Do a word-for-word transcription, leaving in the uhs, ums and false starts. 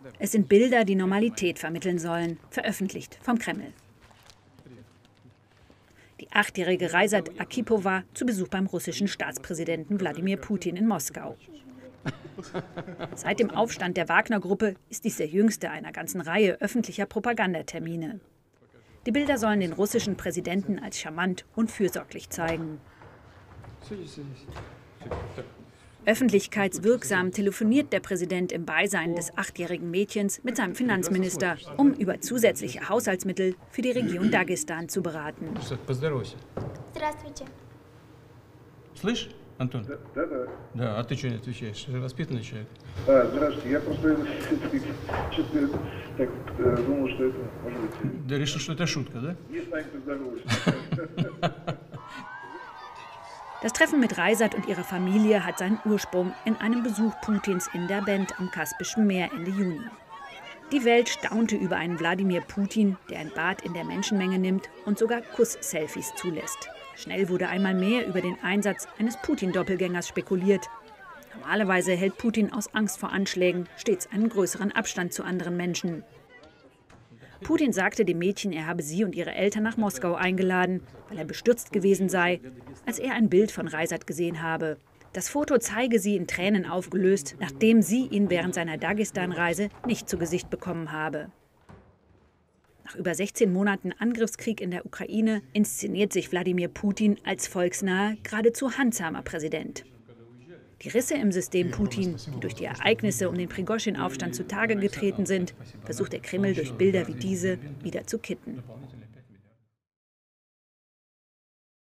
Es sind Bilder, die Normalität vermitteln sollen, veröffentlicht vom Kreml. Die achtjährige Reisat Akipowa zu Besuch beim russischen Staatspräsidenten Wladimir Putin in Moskau. Seit dem Aufstand der Wagner-Gruppe ist dies der jüngste einer ganzen Reihe öffentlicher Propagandatermine. Die Bilder sollen den russischen Präsidenten als charmant und fürsorglich zeigen. Öffentlichkeitswirksam telefoniert der Präsident im Beisein des achtjährigen Mädchens mit seinem Finanzminister, um über zusätzliche Haushaltsmittel für die Region Dagestan zu beraten. Слышь, Антон? Да, да. Да, а ты что не отвечаешь? Ты же воспитанный человек. А, здравствуйте, я просто что-то так думал, что это может быть. Да решил, что это шутка, да? Не с вами поздороваюсь. Das Treffen mit Reisat und ihrer Familie hat seinen Ursprung in einem Besuch Putins in Derbent am Kaspischen Meer Ende Juni. Die Welt staunte über einen Wladimir Putin, der ein Bad in der Menschenmenge nimmt und sogar Kuss-Selfies zulässt. Schnell wurde einmal mehr über den Einsatz eines Putin-Doppelgängers spekuliert. Normalerweise hält Putin aus Angst vor Anschlägen stets einen größeren Abstand zu anderen Menschen. Putin sagte dem Mädchen, er habe sie und ihre Eltern nach Moskau eingeladen, weil er bestürzt gewesen sei, als er ein Bild von Reisat gesehen habe. Das Foto zeige sie in Tränen aufgelöst, nachdem sie ihn während seiner Dagestan-Reise nicht zu Gesicht bekommen habe. Nach über sechzehn Monaten Angriffskrieg in der Ukraine inszeniert sich Wladimir Putin als volksnaher, geradezu handsamer Präsident. Die Risse im System Putin, die durch die Ereignisse um den Prigoschin-Aufstand zutage getreten sind, versucht der Kreml durch Bilder wie diese wieder zu kitten.